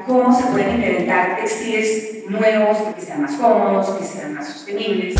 cómo se pueden implementar textiles nuevos que sean más cómodos, que sean más sostenibles.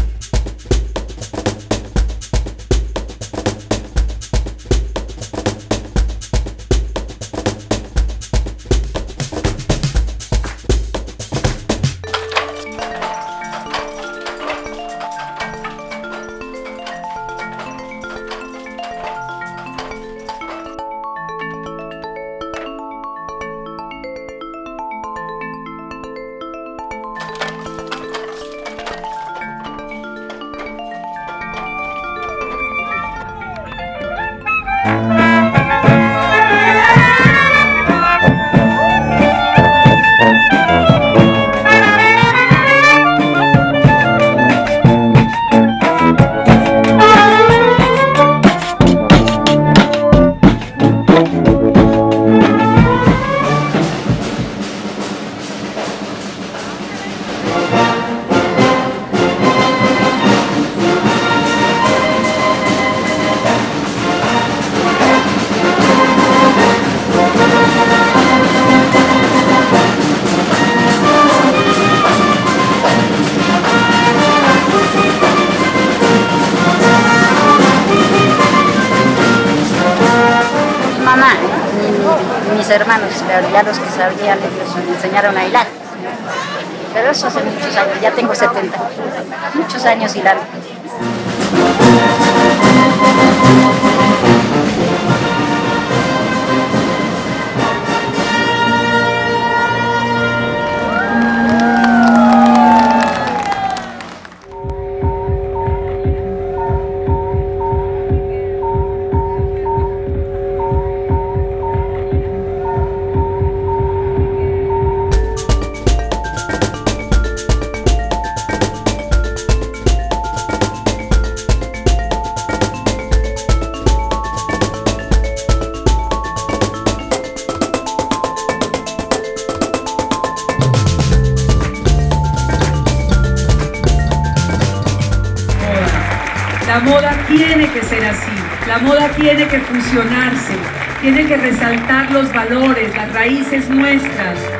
Mamá, mis hermanos, pero ya los que sabían, me enseñaron a hilar. Pero eso hace muchos años, ya tengo 70, muchos años hilando. La moda tiene que ser así, la moda tiene que fusionarse, tiene que resaltar los valores, las raíces nuestras.